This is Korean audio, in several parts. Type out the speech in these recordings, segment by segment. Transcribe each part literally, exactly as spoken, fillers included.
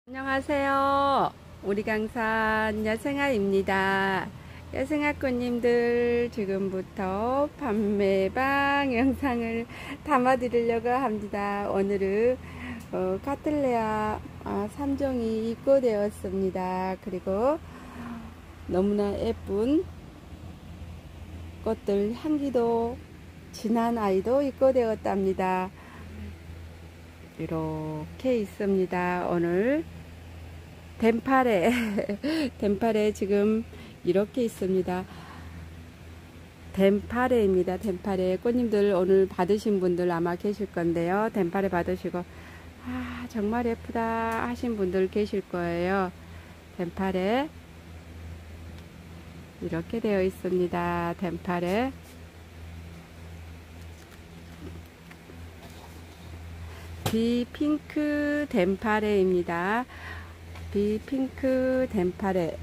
안녕하세요. 우리 강산 여생아입니다. 여생아 꽃님들, 지금부터 판매방 영상을 담아 드리려고 합니다. 오늘은 어, 카틀레아 아, 삼 종이 입고되었습니다. 그리고 너무나 예쁜 꽃들, 향기도 진한 아이도 입고되었답니다. 이렇게 있습니다. 오늘 덴팔에 덴팔에 지금 이렇게 있습니다. 덴팔에입니다. 덴팔에 꽃님들 오늘 받으신 분들 아마 계실 건데요. 덴팔에 받으시고 아 정말 예쁘다 하신 분들 계실 거예요. 덴팔에 이렇게 되어 있습니다. 덴팔에 비핑크 덴팔에입니다. 비핑크 덴팔에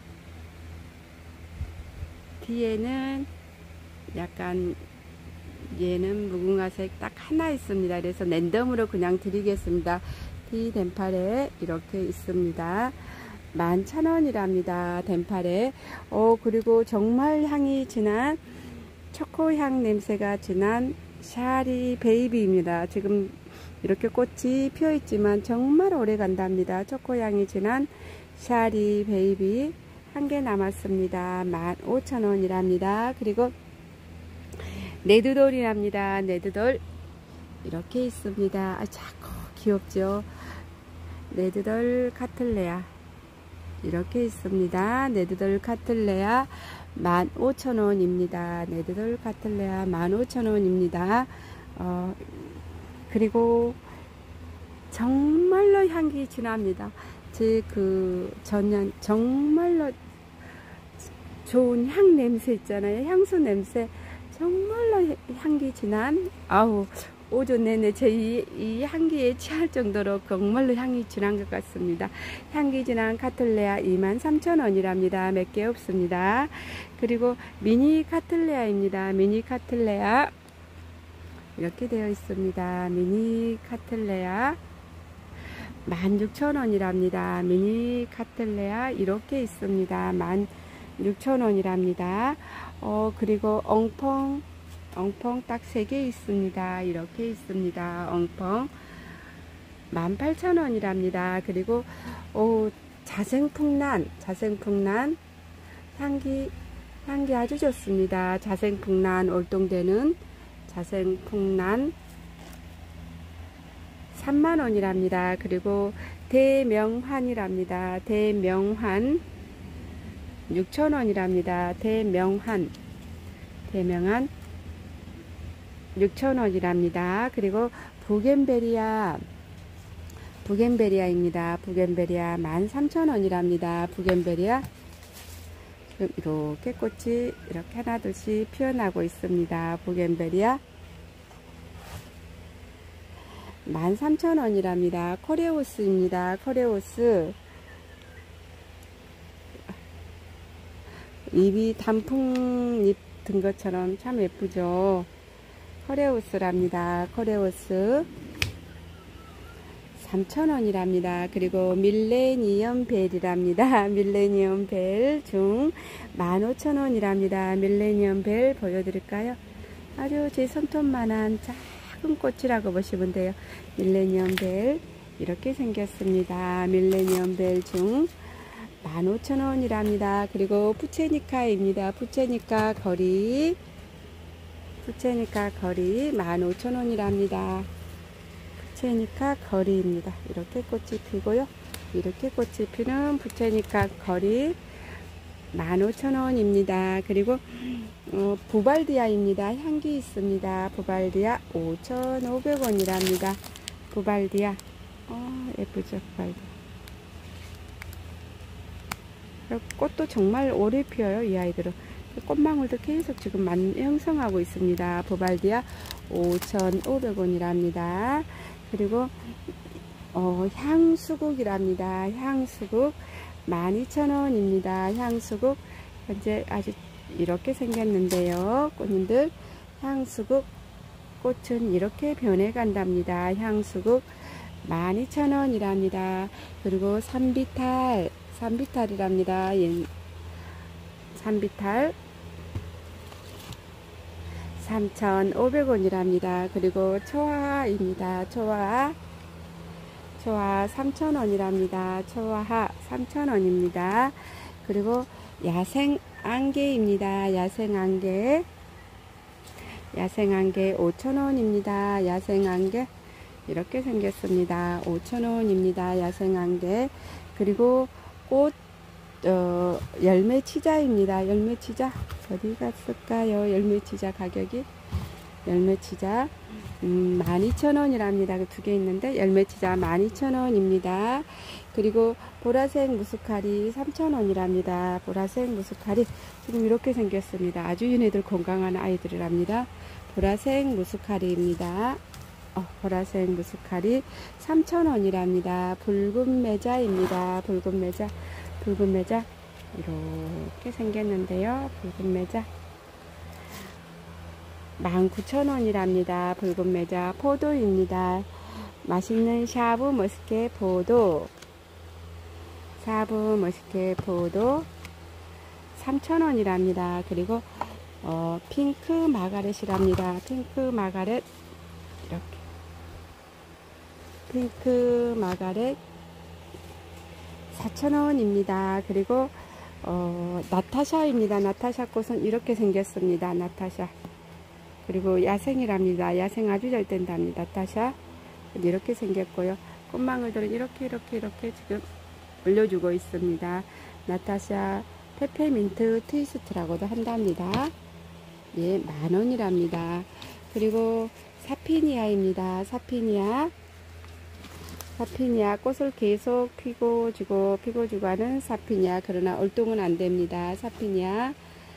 뒤에는 약간 얘는 무궁화색 딱 하나 있습니다. 그래서 랜덤으로 그냥 드리겠습니다. 디 덴팔에 이렇게 있습니다. 만 천 원이랍니다. 덴팔에 어 그리고 정말 향이 진한 초코향 냄새가 진한 샤리 베이비입니다. 지금 이렇게 꽃이 피어 있지만 정말 오래 간답니다. 초코향이 진한 샤리 베이비 한 개 남았습니다. 만 오천 원이랍니다. 그리고 네드돌이랍니다. 네드돌 이렇게 있습니다. 아, 자꾸 귀엽죠. 네드돌 카틀레아 이렇게 있습니다. 네드돌 카틀레아 만 오천 원입니다. 네드돌 카틀레아 만 오천 원입니다. 어, 그리고 정말로 향기 진합니다. 제 그 전년 정말로 좋은 향 냄새 있잖아요. 향수 냄새 정말로 향기 진한 아우 오전 내내 제 이 이 향기에 취할 정도로 정말로 향이 진한 것 같습니다. 향기 진한 카틀레아 이만 삼천 원이랍니다. 몇 개 없습니다. 그리고 미니 카틀레아입니다. 미니 카틀레아 이렇게 되어 있습니다. 미니 카틀레아 만 육천 원이랍니다. 미니 카틀레아 이렇게 있습니다. 만 육천 원이랍니다. 어 그리고 엉펑 엉펑 딱 세 개 있습니다. 이렇게 있습니다. 엉펑 만 팔천 원이랍니다. 그리고 오, 자생풍란 자생풍란 향기 향기 아주 좋습니다. 자생풍란 월동되는 자생풍란 삼만 원이랍니다. 그리고 대명환이랍니다. 대명환 육천 원이랍니다. 대명환 대명환 육천 원이랍니다. 그리고 부겐베리아 부겐베리아입니다. 부겐베리아 만 삼천 원이랍니다. 부겐베리아 지금 이렇게 꽃이 이렇게 하나 둘씩 피어나고 있습니다. 부겐베리아 만 삼천 원이랍니다. 코레오스입니다. 코레오스 잎이 단풍잎 든 것처럼 참 예쁘죠. 코레오스랍니다. 코레오스 삼천 원이랍니다. 그리고 밀레니엄 벨이랍니다. 밀레니엄 벨 중 만 오천 원이랍니다. 밀레니엄 벨 보여드릴까요? 아주 제 손톱만한 작은 꽃이라고 보시면 돼요. 밀레니엄 벨 이렇게 생겼습니다. 밀레니엄 벨 중 만 오천 원이랍니다. 그리고 푸체니카입니다. 푸체니카 거리 푸체니카 거리 만 오천 원이랍니다. 푸체니카 거리입니다. 이렇게 꽃이 피고요. 이렇게 꽃이 피는 푸체니카 거리 만 오천 원입니다. 그리고 어, 부발디아입니다. 향기 있습니다. 부발디아 오천오백 원이랍니다. 부발디아 어, 예쁘죠. 부발디아 꽃도 정말 오래 피어요. 이 아이들은 꽃망울도 계속 지금 만, 형성하고 있습니다. 부발디아 오천오백 원이랍니다. 그리고 어, 향수국이랍니다. 향수국 만 이천 원입니다. 향수국 현재 아주 이렇게 생겼는데요. 꽃님들 향수국 꽃은 이렇게 변해 간답니다. 향수국 만 이천 원이랍니다. 그리고 삼비탈, 삼비탈이랍니다. 삼비탈 삼천오백 원이랍니다. 그리고 초화입니다. 초화, 초화 삼천 원이랍니다. 초화 삼천 원입니다. 그리고 야생 안개입니다. 야생 안개, 야생 안개 오천 원입니다. 야생 안개 이렇게 생겼습니다. 오천 원입니다. 야생 안개. 그리고 꽃 어, 열매 치자입니다. 열매 치자 어디 갔을까요? 열매 치자 가격이 열매 치자 음, 만 이천 원이랍니다. 그 두 개 있는데 열매 치자 만 이천 원입니다. 그리고 보라색 무스카리 삼천 원이랍니다. 보라색 무스카리 지금 이렇게 생겼습니다. 아주 얘네들 건강한 아이들이랍니다. 보라색 무스카리입니다. 어, 보라색 무스카리 삼천 원이랍니다. 붉은 매자입니다. 붉은 매자, 붉은 매자 이렇게 생겼는데요. 붉은 매자 만 구천 원이랍니다. 붉은 매자 포도입니다. 맛있는 샤브 머스케 포도, 샤브 머스케 포도 삼천 원이랍니다. 그리고 어, 핑크 마가렛이랍니다. 핑크 마가렛 이렇게 핑크 마가렛 사천 원입니다. 그리고 어, 나타샤입니다. 나타샤 꽃은 이렇게 생겼습니다. 나타샤. 그리고 야생이랍니다. 야생 아주 잘 된답니다. 나타샤 이렇게 생겼고요. 꽃망울들은 이렇게 이렇게 이렇게 지금 올려주고 있습니다. 나타샤 페페민트 트위스트라고도 한답니다. 예, 만 원이랍니다. 그리고 사피니아입니다. 사피니아. 사피니아 꽃을 계속 피고 주고 피고 주고 하는 사피니아. 그러나 얼동은 안 됩니다. 사피니아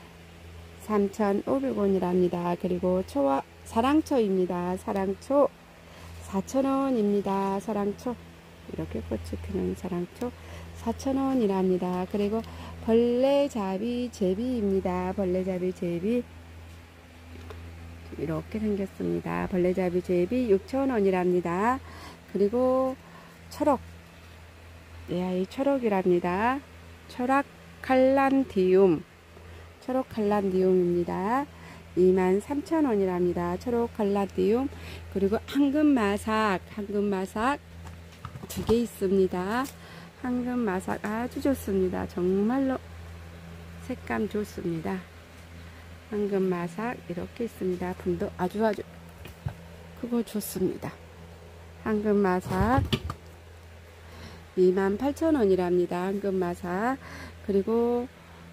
삼천오백 원이랍니다. 그리고 초와 사랑초입니다. 사랑초 사천 원입니다. 사랑초 이렇게 꽃이 피는 사랑초 사천 원이랍니다. 그리고 벌레잡이 제비입니다. 벌레잡이 제비 이렇게 생겼습니다. 벌레잡이 제비 육천 원이랍니다. 그리고 초록, 네, 이 초록이랍니다. 초록 칼란디움, 초록 칼란디움입니다. 이만 삼천 원이랍니다. 초록 칼란디움. 그리고 황금마삭, 황금마삭 두 개 있습니다. 황금마삭 아주 좋습니다. 정말로 색감 좋습니다. 황금마삭 이렇게 있습니다. 분도 아주 아주 크고 좋습니다. 황금마삭 이만 팔천 원이랍니다. 황금마삭. 그리고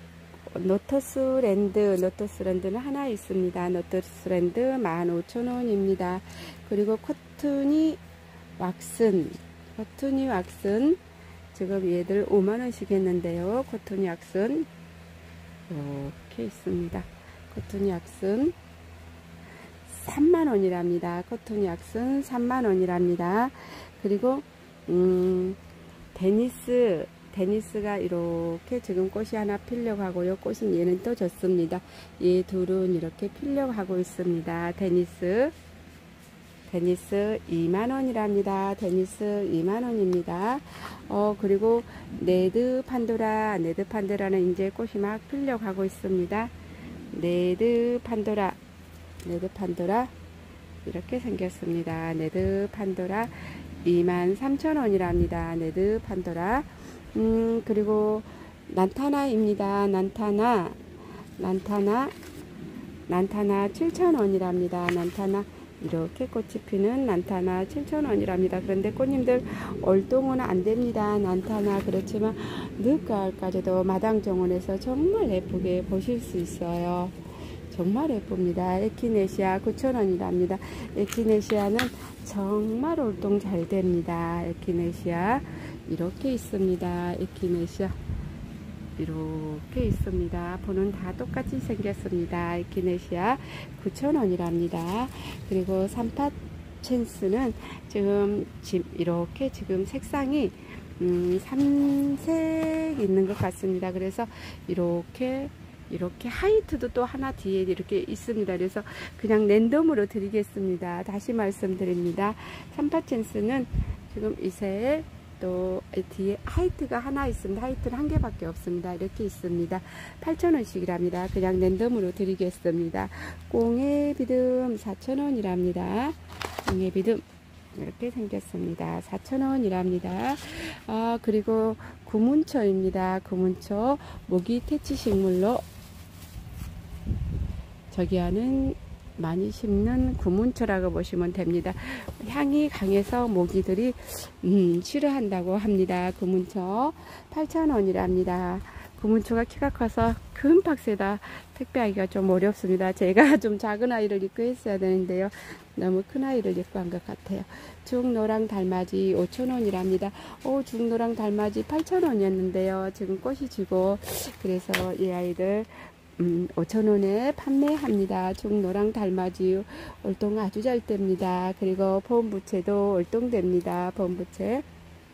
노터스랜드, 노터스랜드는 하나 있습니다. 노터스랜드 만 오천 원입니다. 그리고 코트니 왁슨, 코트니 왁슨 지금 얘들 오만 원씩 했는데요. 코트니 왁슨 이렇게 있습니다. 코트니 왁슨 삼만 원이랍니다. 코트니 왁슨 삼만 원이랍니다. 그리고 음, 데니스, 데니스가 이렇게 지금 꽃이 하나 피려고 하고요. 꽃은 얘는 또 졌습니다. 얘 둘은 이렇게 피려고 하고 있습니다. 데니스, 데니스 이만 원이랍니다. 데니스 이만 원입니다. 어, 그리고 네드 판도라, 네드 판도라는 이제 꽃이 막 피려고 하고 있습니다. 네드 판도라, 네드 판도라 이렇게 생겼습니다. 네드 판도라 이만 삼천 원이랍니다. 네드 판도라. 음, 그리고 난타나입니다. 난타나, 난타나, 난타나 칠천 원이랍니다. 난타나 이렇게 꽃이 피는 난타나 칠천 원이랍니다. 그런데 꽃님들 얼동은 안 됩니다. 난타나. 그렇지만 늦가을까지도 마당 정원에서 정말 예쁘게 보실 수 있어요. 정말 예쁩니다. 에키네시아 구천 원이랍니다. 에키네시아는 정말 올동 잘 됩니다. 에키네시아 이렇게 있습니다. 에키네시아 이렇게 있습니다. 보는 다 똑같이 생겼습니다. 에키네시아 구천 원이랍니다. 그리고 삼파챈스는 지금 이렇게 지금 색상이 음, 삼색 있는 것 같습니다. 그래서 이렇게 이렇게 하이트도 또 하나 뒤에 이렇게 있습니다. 그래서 그냥 랜덤으로 드리겠습니다. 다시 말씀드립니다. 삼파챈스는 지금 이 색, 또 뒤에 하이트가 하나 있습니다. 하이트는 한 개밖에 없습니다. 이렇게 있습니다. 팔천 원씩이랍니다. 그냥 랜덤으로 드리겠습니다. 꽁의 비듬 사천 원이랍니다. 꽁의 비듬 이렇게 생겼습니다. 사천 원이랍니다. 아, 그리고 구문초입니다. 구문초 모기 퇴치 식물로 저기 하는 많이 심는 구문초라고 보시면 됩니다. 향이 강해서 모기들이 음, 싫어한다고 합니다. 구문초 팔천 원이랍니다. 구문초가 키가 커서 큰 박스에다 택배하기가 좀 어렵습니다. 제가 좀 작은 아이를 입고 했어야 되는데요. 너무 큰 아이를 입고 한 것 같아요. 중노랑 달맞이 오천 원이랍니다. 오, 중노랑 달맞이 팔천 원이었는데요. 지금 꽃이 지고 그래서 이 아이들 음, 오천 원에 판매합니다. 중노랑 달맞이 올동 아주 잘 됩니다. 그리고 봄부채도 올동됩니다. 봄부채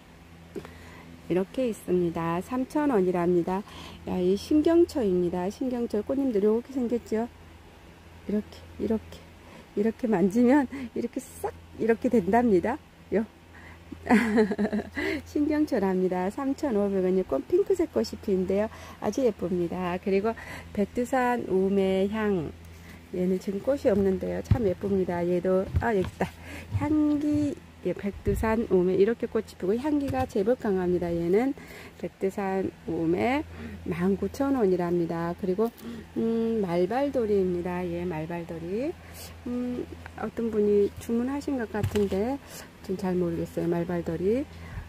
이렇게 있습니다. 삼천 원이랍니다. 야, 이 신경초입니다. 신경초 꽃님들 이렇게 생겼죠? 이렇게 이렇게 이렇게 만지면 이렇게 싹 이렇게 된답니다. 요. 신경초랍니다. 삼천오백 원이 꽃 핑크색 꽃이 피는데요. 아주 예쁩니다. 그리고 백두산 우매향 얘는 지금 꽃이 없는데요. 참 예쁩니다. 얘도 아 여기 있다. 향기 예, 백두산 우매 이렇게 꽃이 피고 향기가 제법 강합니다. 얘는 백두산 우매 만 구천 원이랍니다. 그리고 음, 말발돌이입니다. 예, 말발돌이 음, 어떤 분이 주문하신 것 같은데 좀 잘 모르겠어요. 말발돌이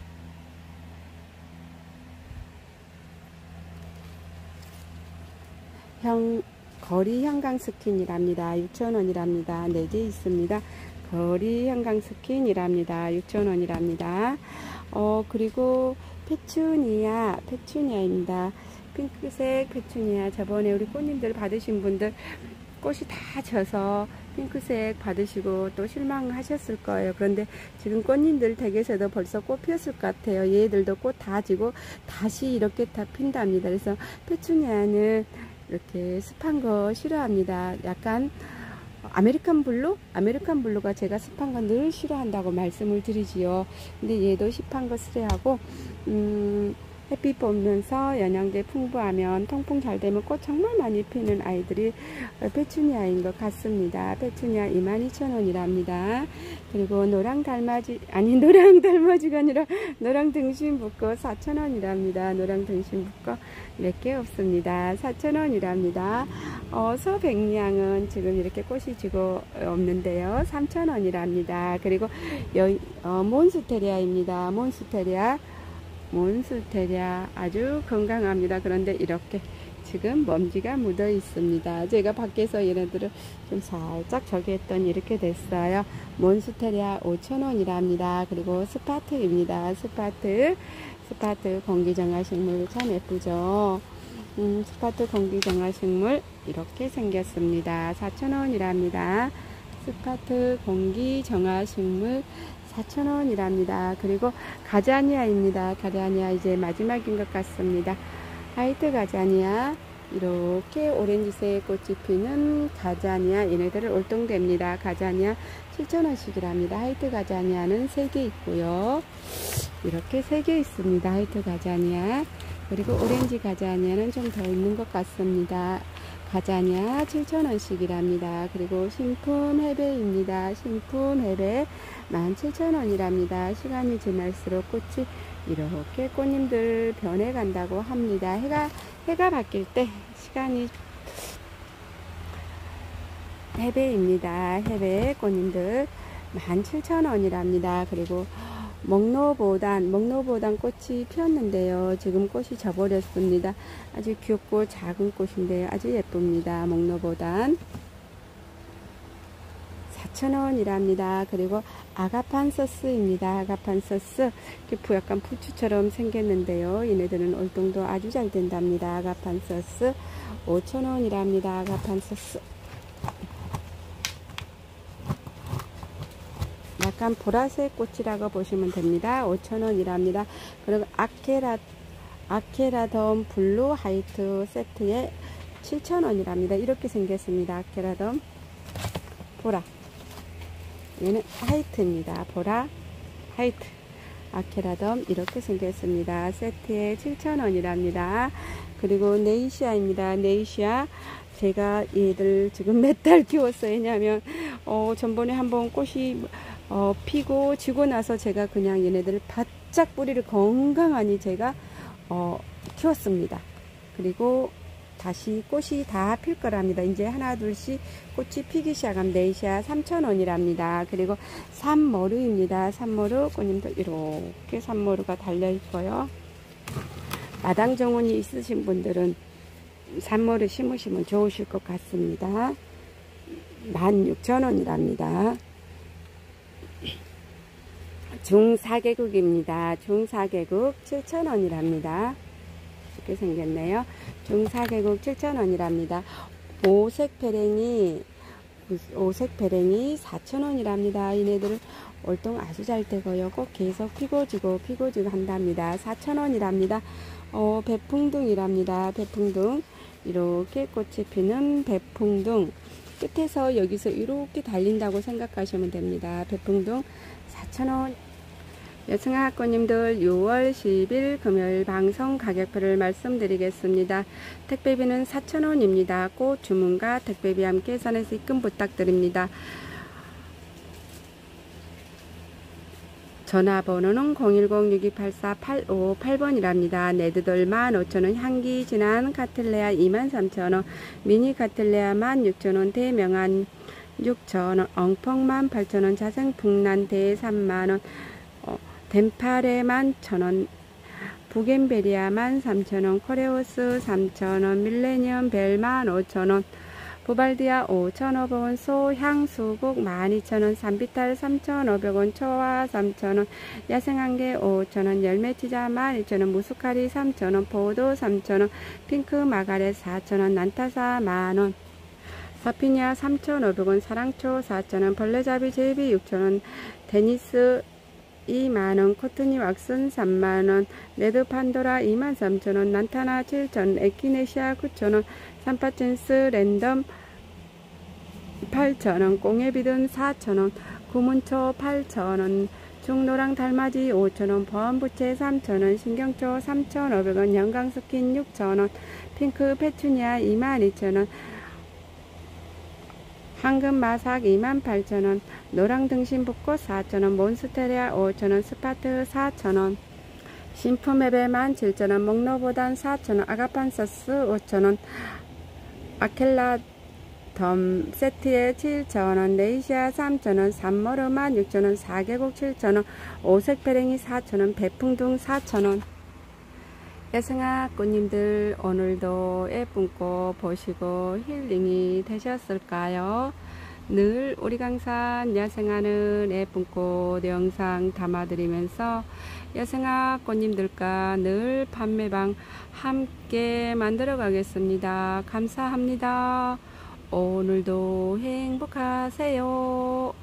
형 거리 형광 스킨이랍니다. 육천 원이랍니다. 네 개 있습니다. 거리 형광 스킨이랍니다. 육천 원이랍니다. 어, 그리고 페추니아, 페추니아입니다. 핑크색 페추니아. 저번에 우리 꽃님들 받으신 분들 꽃이 다 져서 핑크색 받으시고 또 실망하셨을 거예요. 그런데 지금 꽃님들 댁에서도 벌써 꽃 피었을 것 같아요. 얘들도 꽃 다 지고 다시 이렇게 다 핀답니다. 그래서 페추니아는 이렇게 습한 거 싫어합니다. 약간 아메리칸 블루? 아메리칸 블루가 제가 습한 거 늘 싫어한다고 말씀을 드리지요. 근데 얘도 습한 거 싫어하고 음, 햇빛 보면서 영양제 풍부하면 통풍 잘 되면 꽃 정말 많이 피는 아이들이 페추니아인 것 같습니다. 페추니아 이만 이천 원이랍니다. 그리고 노랑 달맞이 아니 노랑 달맞이가 아니라 노랑 등심붓꽃 사천 원이랍니다. 노랑 등심붓꽃 몇 개 없습니다. 사천 원이랍니다. 어, 서백리향은 지금 이렇게 꽃이 지고 없는데요. 삼천 원이랍니다. 그리고 여, 어, 몬스테리아입니다. 몬스테리아 몬스테리아 아주 건강합니다. 그런데 이렇게 지금 먼지가 묻어 있습니다. 제가 밖에서 얘네들을 좀 살짝 저기 했더니 이렇게 됐어요. 몬스테리아 오천 원이랍니다. 그리고 스파트입니다. 스파트 스파트 공기정화식물 참 예쁘죠. 음, 스파트 공기정화식물 이렇게 생겼습니다. 사천 원이랍니다. 스파트 공기정화식물 사천 원이랍니다. 그리고 가자니아입니다. 가자니아 이제 마지막인 것 같습니다. 화이트 가자니아 이렇게 오렌지색 꽃이 피는 가자니아 얘네들은 올동됩니다. 가자니아 칠천 원씩이랍니다. 화이트 가자니아는 세 개 있고요. 이렇게 세 개 있습니다. 화이트 가자니아 그리고 오렌지 가자니아는 좀 더 있는 것 같습니다. 가자니아 칠천 원씩이랍니다. 그리고 신품 해배입니다. 신품 해배 만 칠천 원이랍니다. 시간이 지날수록 꽃이 이렇게 꽃님들 변해간다고 합니다. 해가 해가 바뀔 때 시간이 해배입니다. 해배 꽃님들 만 칠천 원이랍니다. 그리고 먹노보단 먹노보단 꽃이 피었는데요. 지금 꽃이 져버렸습니다. 아주 귀엽고 작은 꽃인데요. 아주 예쁩니다. 먹노보단 사천 원이랍니다. 그리고 아가판서스입니다. 아가판서스 이렇게 약간 부추처럼 생겼는데요. 얘네들은 올동도 아주 잘 된답니다. 아가판서스 오천 원이랍니다. 아가판서스 약간 보라색 꽃이라고 보시면 됩니다. 오천 원이랍니다. 그리고 아케라, 아케라덤 블루 하이트 세트에 칠천 원이랍니다. 이렇게 생겼습니다. 아케라덤 보라. 얘는 하이트입니다. 보라 하이트. 아케라덤 이렇게 생겼습니다. 세트에 칠천 원이랍니다. 그리고 네이시아입니다. 네이시아 제가 얘들 지금 몇 달 키웠어요. 왜냐하면 어, 전번에 한번 꽃이 어, 피고 지고 나서 제가 그냥 얘네들을 바짝 뿌리를 건강하니 제가 어, 키웠습니다. 그리고 다시 꽃이 다 필 거랍니다. 이제 하나 둘씩 꽃이 피기 시작하면 네이시아 삼천 원이랍니다. 그리고 산머루입니다. 산머루 꽃님도 이렇게 산머루가 달려 있고요. 마당 정원이 있으신 분들은 산머루 심으시면 좋으실 것 같습니다. 만 육천 원이랍니다. 중사계국입니다. 중사계국 칠천 원이랍니다. 이렇게 생겼네요. 중사계국 칠천 원이랍니다. 오색배랭이 오색배랭이 사천 원이랍니다. 얘네들은 월동 아주 잘 되고요. 꼭 계속 피고 지고 피고 지고 한답니다. 사천 원이랍니다. 어, 배풍둥이랍니다. 배풍둥 이렇게 꽃이 피는 배풍둥 끝에서 여기서 이렇게 달린다고 생각하시면 됩니다. 배풍둥 사천 원. 여승아학고님들 유월 십일 금요일 방송 가격표를 말씀드리겠습니다. 택배비는 사천 원입니다. 꽃 주문과 택배비 함께 선에서 입금 부탁드립니다. 전화번호는 공일공 육이팔사 팔오오팔 번이랍니다. 네드돌 만 오천 원, 향기 진한 카틀레아 이만 삼천 원, 미니 카틀레아 만 육천 원, 대명한 육천 원, 엉펑만 팔천 원, 자생풍란대 삼만 원, 어, 덴파레 만 천 원, 부겐베리아 만 삼천 원, 코레오스 삼천 원, 밀레니엄 벨 만 오천 원, 부발디아 오천오백 원, 소향수국 만 이천 원, 산비탈 삼천오백 원, 초화 삼천 원, 야생한개 오천 원, 열매치자 만 이천 원, 무스카리 삼천 원, 보도 삼천 원, 핑크 마가렛 사천 원, 난타사 만 원, 사피니아 삼천오백 원, 사랑초 사천 원, 벌레잡이 제비 육천 원, 데니스 이만 원, 코트니 왁슨 삼만 원, 레드 판도라 이만 삼천 원, 난타나 칠천 원, 에키네시아 구천 원, 산파첸스 랜덤 팔천 원, 꽁해비든 사천 원, 구문초 팔천 원, 중노랑 달맞이 오천 원, 보안부채 삼천 원, 신경초 삼천오백 원, 영광스킨 육천 원, 핑크 페추니아 이만 이천 원, 황금마삭 이만 팔천 원, 노랑등심붓꽃 사천 원, 몬스테리아 오천 원, 스파트 사천 원, 신품에베 만 칠천 원, 목로보단 사천 원, 아가판서스 오천 원, 아켈라 덤 세트에 칠천 원, 네이시아 삼천 원, 산머루 만 육천 원, 사계곡 칠천 원, 오색배랭이 사천 원, 배풍둥 사천 원. 여승아 꽃님들 오늘도 예쁜 꽃 보시고 힐링이 되셨을까요? 늘 우리 강산 야생하는 예쁜 꽃 영상 담아드리면서 여승아 꽃님들과 늘 판매방 함께 만들어 가겠습니다. 감사합니다. 오늘도 행복하세요.